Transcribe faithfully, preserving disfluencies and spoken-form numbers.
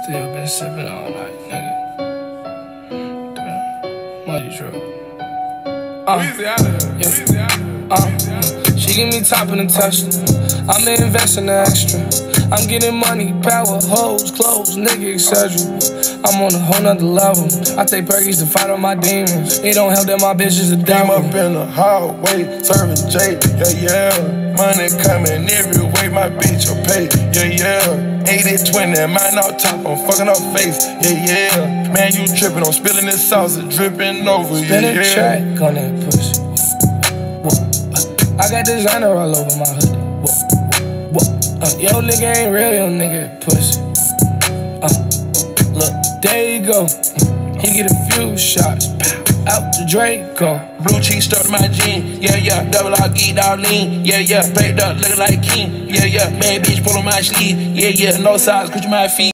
Still been sipping all night, nigga. Damn. Money drug. Uh, yeah. uh, she give me top in the Tesla. I'm investing the extra. I'm getting money, power, hoes, clothes, nigga, et cetera. I'm on a whole nother level. I take Perkies to fight on my demons. It don't help that my bitch is a devil. I'm up in the hallway, serving J, yeah, yeah. Money coming every way, my bitch will pay, yeah, yeah. eighty twenty, mine out top, I'm fucking up face, yeah, yeah. Man, you tripping, I'm spilling this sauce, it's dripping over, yeah, Spin a yeah. track on that pussy. Whoa. I got designer all over my hoodie. Whoa. Whoa. Uh, yo, nigga ain't real, yo, nigga pussy. Uh, look, there you go. He get a few shots, pow, out the Draco. Blue cheese stuck to my jean, yeah, yeah. Double R, geeked out lean, yeah, yeah. Baked up, looking like king, yeah, yeah. Man, bitch, pull on my sleeve, yeah, yeah. No size, cause you my feet.